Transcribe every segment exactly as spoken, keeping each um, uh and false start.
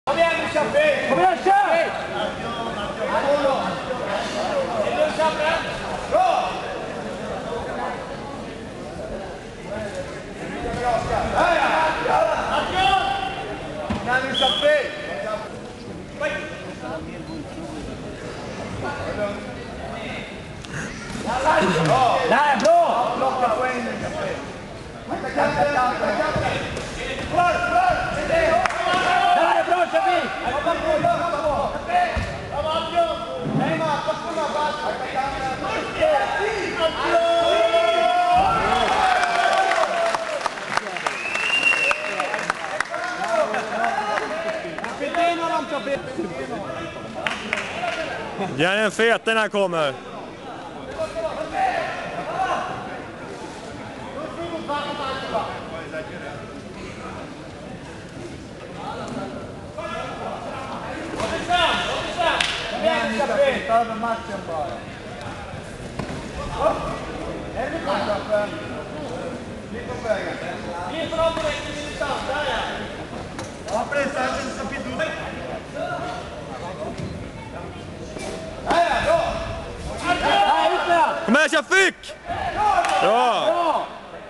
Kom igen nu Chappé! Kom igen, kör! Nu Chappé! Bra! Här ja! Nej nu Chappé! Där, bra! Plocka poäng nu Chappé! Klar, klar! Där är bra, Chappé! Hoppa på, hoppa på! Nej, man, kom på bara. Gör en fet när han kommer. Över matchen bara. Är det på Chappé? Lite på vägen. Vi får ha på vägen till distans, där ja. Ja, pressa, det ska bli dumt. Där ja, bra! Där, ut med han! Kom här, Shafik! Bra! Bra!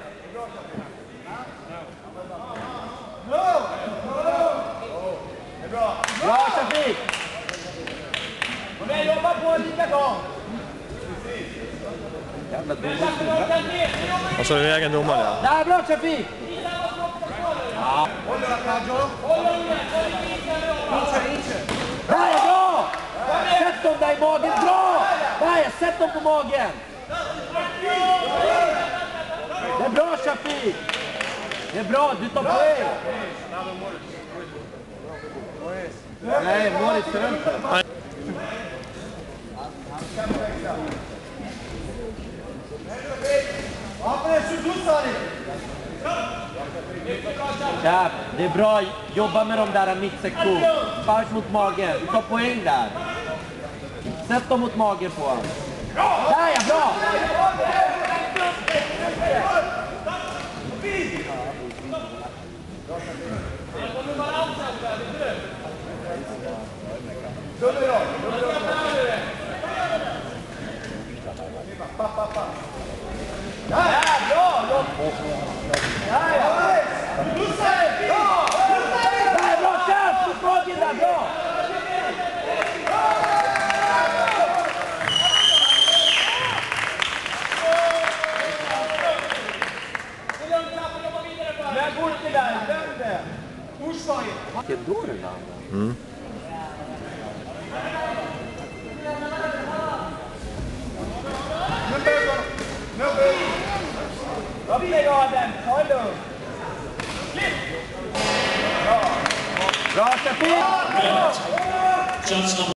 Det är bra. Bra, Chappé! Och det jobbar på likadant. Jävla domare. Och så är det egen domare. Ja. Där, bra, Chappé! Håll den Kajo. Där, bra! Sätt dem där i magen, bra! Där, sätt dem på magen! Det är bra, Chappé! Det är bra, du tar poäng! Nej, Moritz för inte. Ja, det är bra. Jobba med de där mittsektion. Spark mot magen. Ta poäng där. Sätt dem mot magen på honom. Där ja, bra! Där, bra! Där ja! Där, bra, kör! Mot magen där, bra! Men går inte där, vänd det! Orsvaget! Vilken då den där? Mm. Nu börjar Nu börjar Upp med raden, ta det lugnt! Klipp! Bra! Bra, Chappé! Bra!